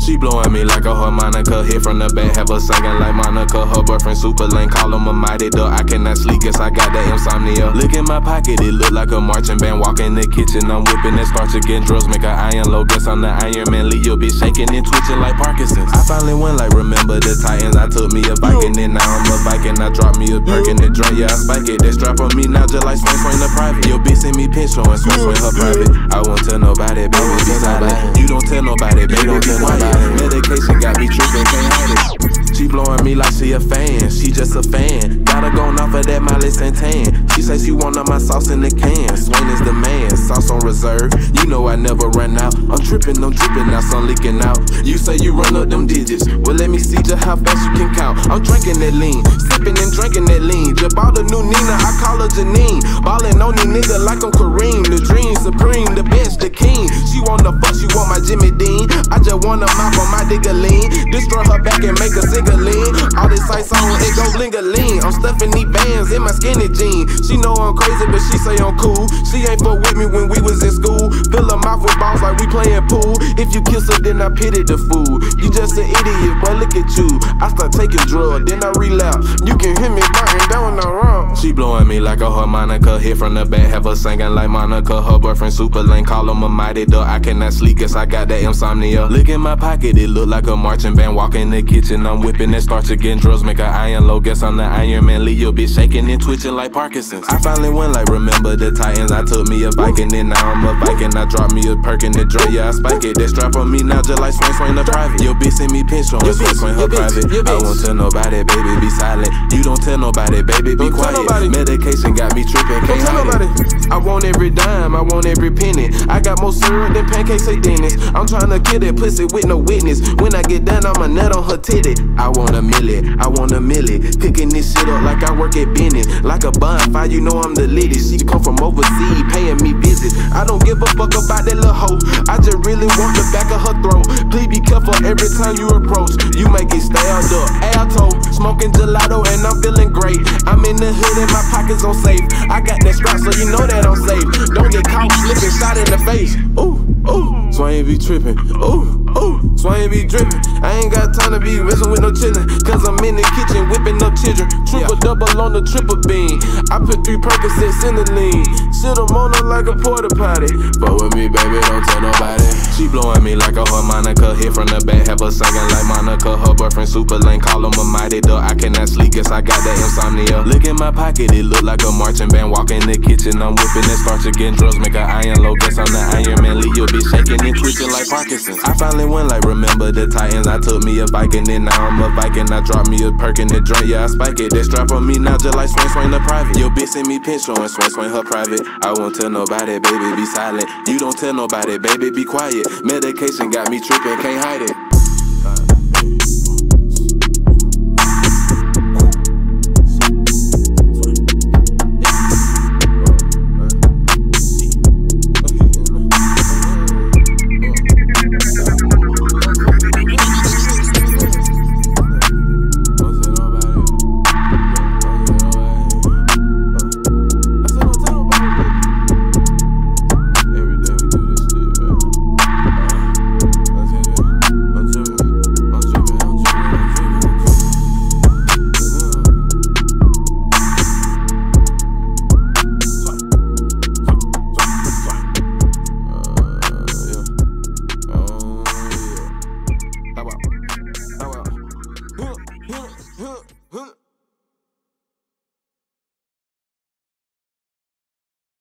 She blowing me like a harmonica, hit from the back, have her singing like Monica. Her boyfriend super lame, call him a mighty duck. I cannot sleep, guess I got that insomnia. Look in my pocket, it look like a marching band. Walk in the kitchen, I'm whipping that starch again. Drugs make her iron low, guess I'm the Iron Man. Leave your bitch shaking and twitching like Parkinson's. I finally went like remember the Titans. I took me a Viking and now I'm a Viking. I dropped me a perk in the drink, yeah I spike it. That strap on me now just like swing the private. Your bitch send me pin showing swing her private. I won't tell nobody, baby, be silent. You don't tell nobody, baby, be quiet. Medication got me tripping, can't hide it. She blowing me like she a fan, she just a fan. Got her going off of that Miley Santan. She say she want all my sauce in the can. Swain is the man, sauce on reserve. You know I never run out. I'm tripping, I'm dripping, now some leaking out. You say you run up them digits, well let me see just how fast you can count. I'm drinking that lean, sipping and drinking that lean. Just bought a new Nina, I call her Janine. Ballin' on these niggas like I'm Kareem. The dream supreme, the best, the king. She wanna fuck, she want my Jimmy Dean. I just wanna mop on my digger lean. Destroy her back and make her sing a lean. All this ice on, it go bling a lean. I'm stuffing these bands in my skinny jeans. She know I'm crazy, but she say I'm cool. She ain't fuck with me when we was in school. Fill her mouth with balls like we playing pool. If you kiss her, then I pity the fool. You just an idiot, but look at you. I start taking drugs, then I relapse. You can hear me knocking down the wrong. She blowing me like a harmonica, hit from the back, have her singing like Monica. Her boyfriend super lame, call him a mighty duck. I cannot sleep, guess I got that insomnia. Look in my pocket, it look like a marching band. Walk in the kitchen, I'm whipping that starch again. Drugs make her iron low, guess I'm the Iron Man. Leave your bitch shaking and twitching like Parkinson's. I finally went like remember the Titans. I took me a Viking and now I'm a Viking. I dropped me a perk in the drink, yeah I spike it. That strap on me now just like swing the private. Your bitch send me pin showing swing her private. I won't tell nobody, baby, be silent. You don't tell nobody, baby, be quiet. Medication got me tripping, can't hide it. I want every dime, I want every penny. I got more syrup than pancakes at Dennis. I'm trying to kill that pussy with no witness. When I get done, I'ma nut on her titty. I want a milli, I want a milli. Cooking this shit up like I work at Benny. Like a bonfire, you know I'm the latest. She come from overseas, paying me visits. I don't give a fuck about that little hoe. I just really want the back of her throat. Please be careful every time you approach. You make it stand up, alto. Smoking gelato and I'm feeling great. I'm in the hood and my pockets on safe. I got that strap so you know that I'm safe. Don't get caught slipping, shot in the face. Ooh, ooh, Swain be tripping. Ooh, ooh, Swain be dripping. I ain't got time to be messing with no chillin', cause I'm in the kitchen whipping up children. Triple double on the triple beam. I put 3 Percocets in the lean. Sit them on her like a porta potty. But with me, baby, don't tell nobody. She blowing me like a harmonica, hit from the back, have her singing like Monica. Her boyfriend super lame, call him a mighty duck. I cannot sleep, guess I got that insomnia. Look in my pocket, it look like a marching band. Walk in the kitchen, I'm whipping that starch again. Drugs make her iron low, guess I'm the Iron Man. Leave your bitch shaking and twitching like Parkinson's. I finally went like remember the Titans. I took me a Viking and now I'm a Viking. I dropped me a perk in the drink, yeah I spike it. That strap on me now just like swing the private. Your bitch send me pin showing swing her private. I won't tell nobody, baby, be silent. You don't tell nobody, baby, be quiet. Medication got me tripping, can't hide it. How about?